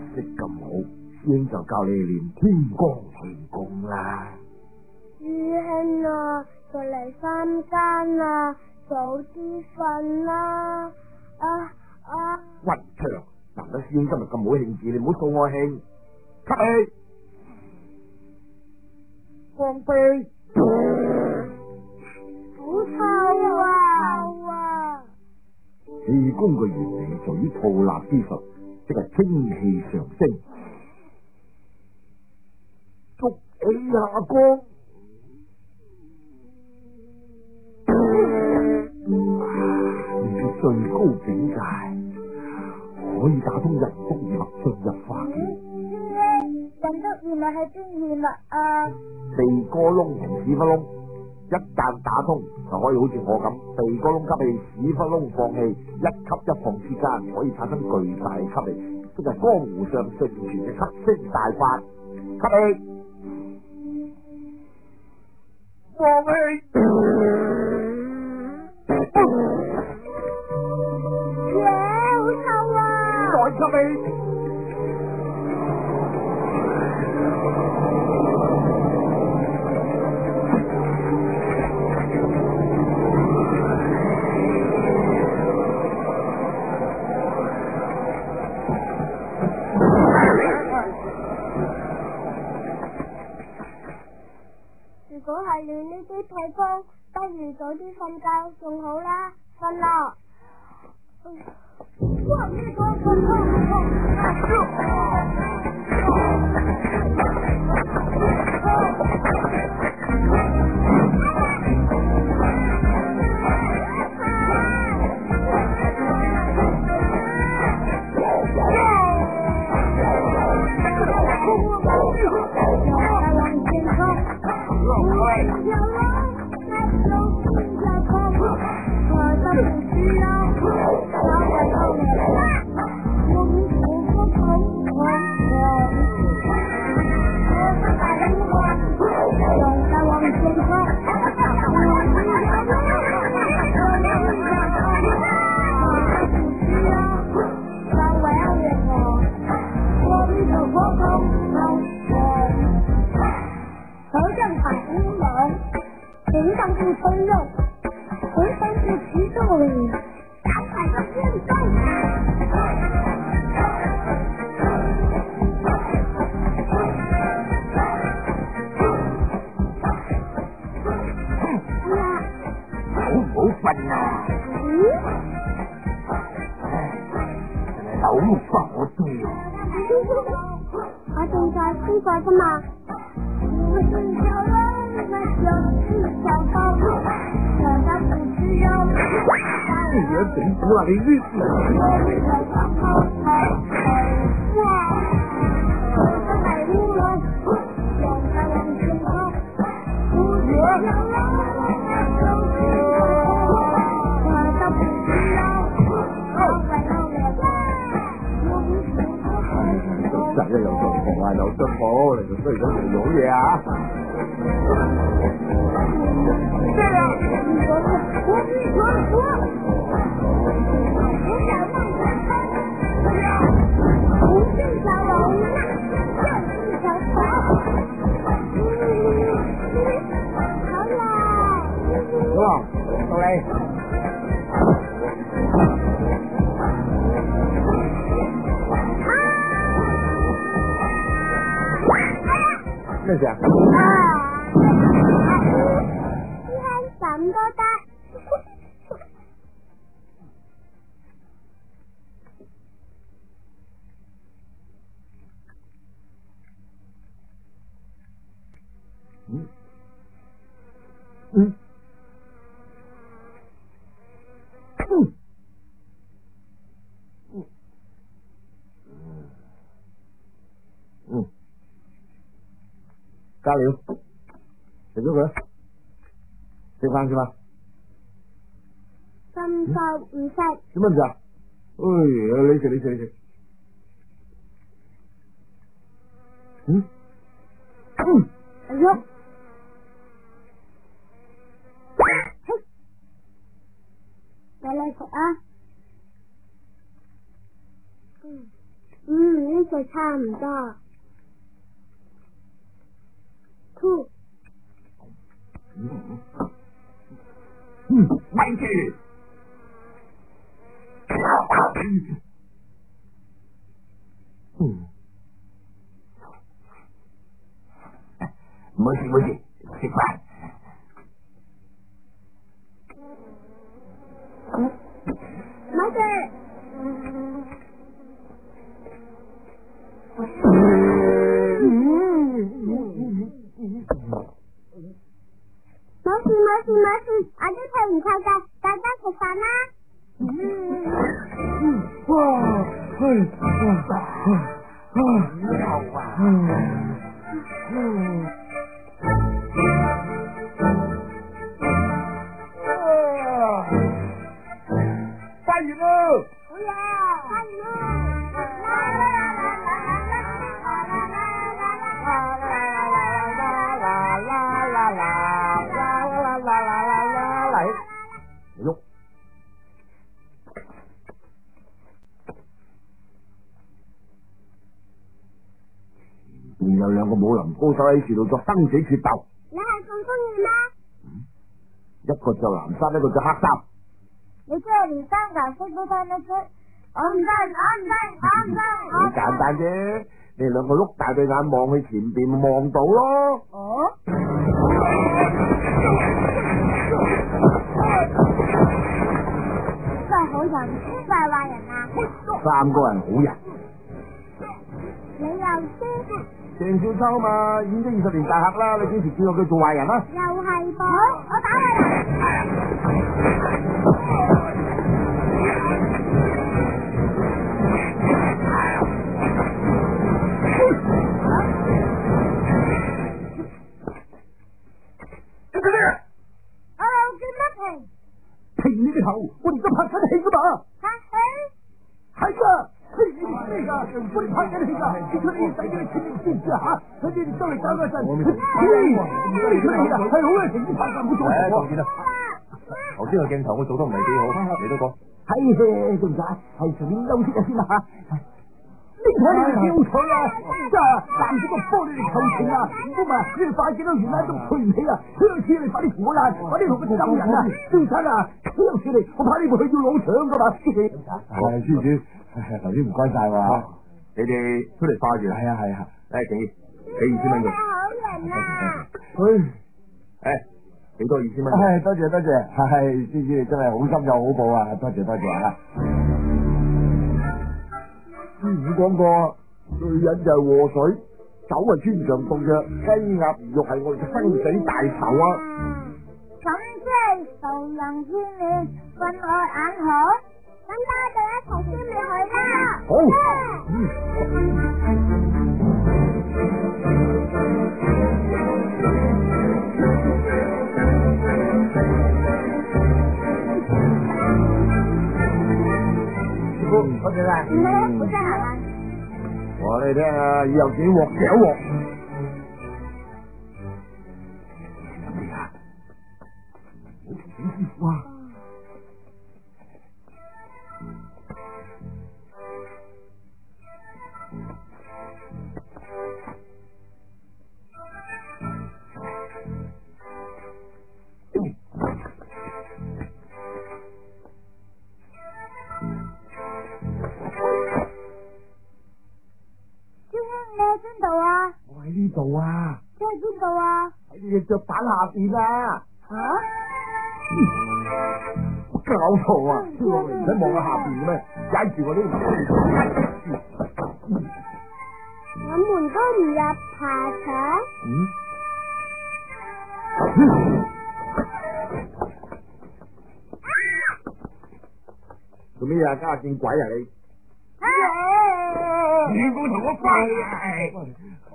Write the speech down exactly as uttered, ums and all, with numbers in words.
識咁好，師兄就教你練天光氣功啦。 師兄啊，就嚟三更啦，早啲瞓啦。啊啊！ 雲長，難得師兄今日咁好興致，你唔好掃我興。吸氣，放飛。 好臭啊！臭啊！ 氣功嘅原理在於吐納之術，即係清氣上升。捉起下降，練到最高境界，可以打通人督二脈進入化氣。 人督二脈係邊二脈啊？ 鼻哥窿同屎忽窿，一旦打通，就可以好似我咁，鼻哥窿吸氣，屎忽窿放氣，一吸一放之間，可以產生巨大吸氣，即係江湖上盛傳嘅吸星大法。吸氣，放氣， 耶，好臭啊！ 再吸氣。 如果係練呢啲屁功，不如早啲瞓覺仲好啦，瞓啦。哇！呢個咁咩事啊？ 師兄咁都得？ 嗯嗯嗯嗯，加料，食咗佢，食飯食飯。 咁就唔食。 點解唔食啊？哎，你食你食你食。嗯嗯， 哎呦！你嚟食啊！嗯嗯。 呢隻差唔多。吐。 嗯，咪住。嗯。冇事冇事，食飯。 冇事。冇事冇事冇事，我都睇唔透㗎，大家食飯啦。 嗯，哇，係，哇，啊，嗯。發完啦！ 好嘢，發完啦！ 嚟，喐！前邊有兩個武林高手喺樹度作生死決鬥。 你係咁中意咩？ 嗯，一個着藍衫，一個着黑衫。 你即係連三顏色都睇得出，我唔得，我唔得，我唔得，我好簡單啫，你哋兩個碌大對眼望去前邊，望到咯。 哦。邊個係好人，邊個係壞人啊？ 三個人好人。 你又知？ 鄭少秋嘛，演咗二十年大客啦，你幾時見過佢做壞人啊？ 又係噃，我打壞人。我又見乜平？ 平你個頭，我哋都拍緊戲噶嘛。 拍戲？ 係噶。咩噶？我哋拍緊戲噶，叫出你使咗你錢你知唔知啊？吓，佢哋周嚟搞嗰陣，我未睇。咩出戲啊？係好嘅，停止拍㗎，唔好阻我。誒，當然啦。頭先個鏡頭我做得唔係幾好，你都講。係，仲仔係隨便休息下先啦吓。你睇你哋叫佢啊！真係藍色個玻璃嚟求情啊！唔好嘛，呢塊鏡都原來都配唔起啊！呢次你快啲扶我啦，快啲同佢救人啊！先生啊，有事嚟，我怕呢部戲要老搶噶嘛！係，師傅。頭先唔該晒喎，你哋出嚟化住，係啊係啊，誒，幾幾二千蚊嘅， 好人啊！ 喂，誒，幾多二千蚊？係多謝多謝，係師傅你真係好心有好報啊！多謝多謝啊！師傅講過，女人就係禍水，酒係穿腸毒藥，雞鴨魚肉係我哋嘅生死大仇啊！ 咁即係仇人千面，分外眼好。咁我哋一齊先嚟去啦！ 好。師傅，多謝啦。 唔好，好得閒啊！ 我哋聽下，以後幾鑊幾鑊。哎呀，好提醒師傅啊！ 邊度啊？ 我喺呢度啊！ 即係邊度啊？ 喺你隻腳板下邊啊！ 吓？ 搞錯啊！我唔使望下下邊嘅咩？踩住我呢度。 我們都唔入爬牆。 嗯？做咩啊？家見鬼啊你！ 啊！ 你唔好同我翻嚟！